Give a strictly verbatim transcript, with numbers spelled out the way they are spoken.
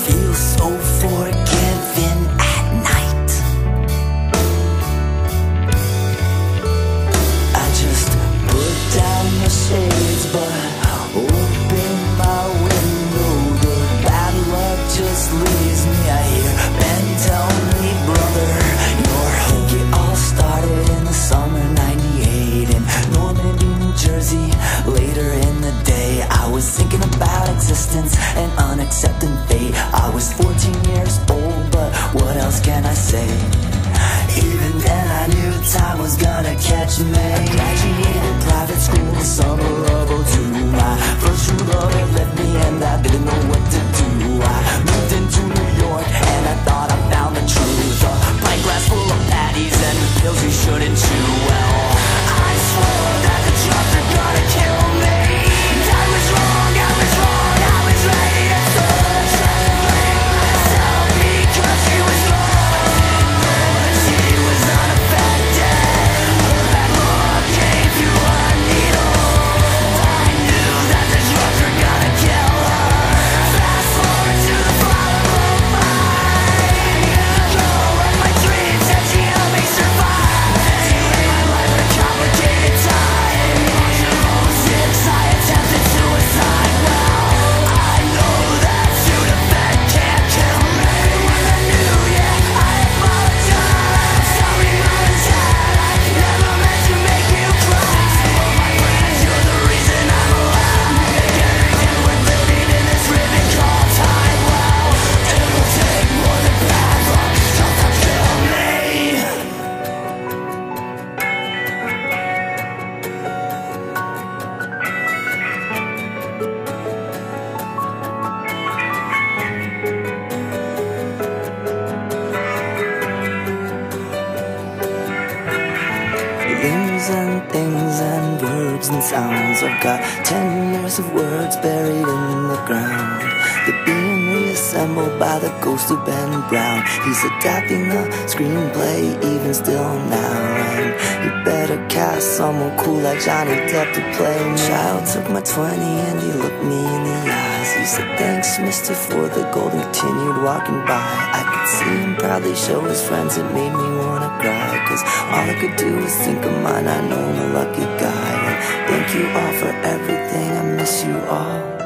feel so forgiven at night. I just put down the shades, but open my window. The bad luck just leaves me. I hear Ben tell me, brother, you're home. It all started in the summer ninety-eight in Normandy, New Jersey. Later in the day, I was thinking about existence and unaccepting fate. I was fourteen years old, but what else can I say? Even then I knew time was gonna catch me. I graduated private school the summer of oh two. My first true love had left me and I didn't know what to do. I moved into New York and I thought I found the truth. A pint glass full of patties and pills you shouldn't chew. Well, I swore that the drugs are gonna kill me. I was wrong, I was wrong, I was ready to search and blame myself because she was wrong. She was unaffected. Her bad luck came through a needle. I knew that the drugs were gonna kill her. Fast forward to the fall of mine. Girl of my dreams said she helped me survive. She made my life a complicated time. oh six I attempted suicide. Well, I know that Sudafed can't kill me. When I knew, yeah, I apologize. Sorry, mom and dad, I never meant to make you cry. Oh, my friends, you're the reason I'm alive. Make everything worth living in this ribbon called time. Well, it will take more than bad luck just to kill me. Things and things and words and sounds. I've got ten years of words buried in the ground. They're being reassembled by the ghost of Ben Brown. He's adapting the screenplay even still now. And you better cast someone cool like Johnny Depp to play me. Child took my twenty and he looked me in the eyes. He said, thanks, mister, for the gold, and continued walking by. I could see him proudly show his friends. It made me wanna cry, cause all I could do was think of mine. I know I'm a lucky guy. And thank you all for everything. I miss you all.